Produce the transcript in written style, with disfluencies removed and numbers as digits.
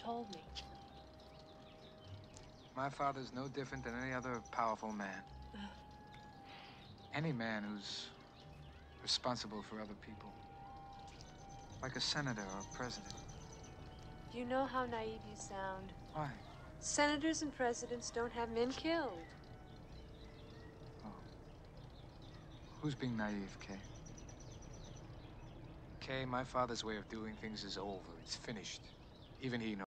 told me. My father's no different than any other powerful man. Any man who's responsible for other people. Like a senator or a president. You know how naive you sound. Why? Senators and presidents don't have men killed. Oh. Who's being naive, Kay? Kay, my father's way of doing things is over. It's finished. Even he knows.